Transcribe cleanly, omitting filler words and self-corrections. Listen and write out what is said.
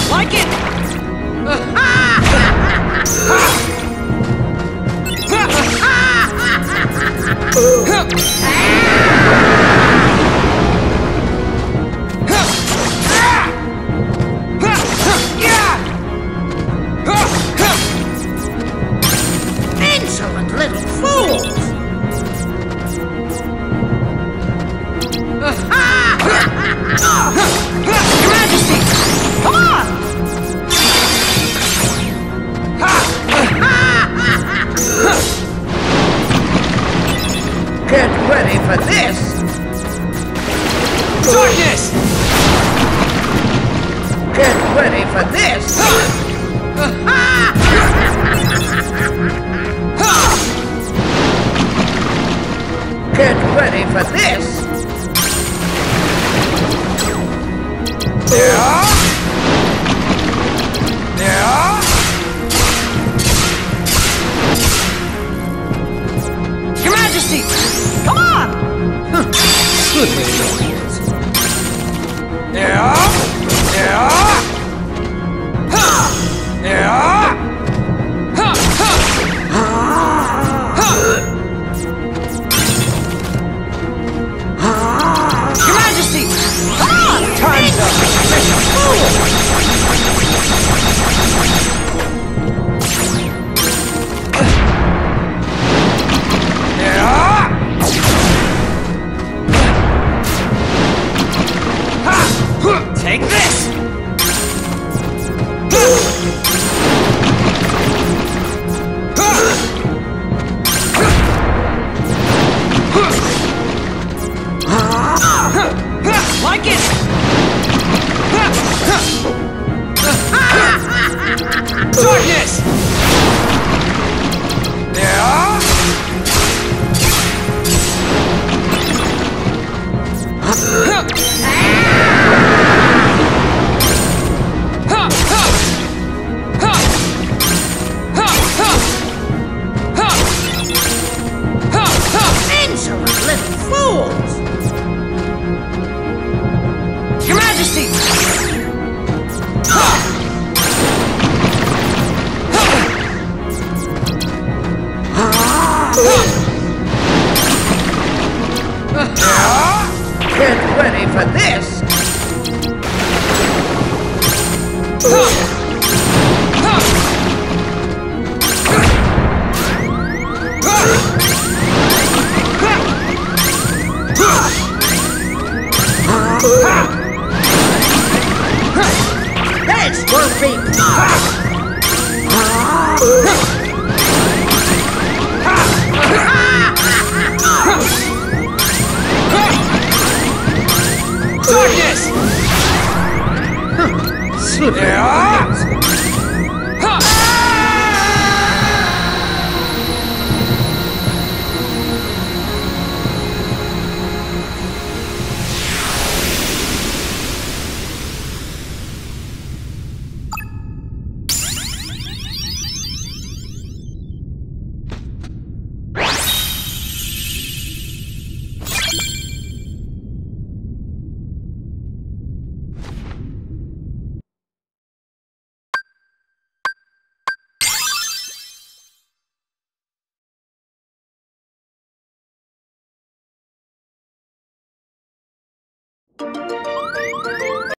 Like it! Insolent little fools! Your Majesty! Come on! Get ready for this! Darkness! Get ready for this! Get ready for this! Yeah! Your Majesty! Come on! Your Majesty! Come on! Time's up! Take this! Like it! Darkness! Insolent little fools! Your Majesty! Get ready for this! This will be tough! Darkness! Slippery.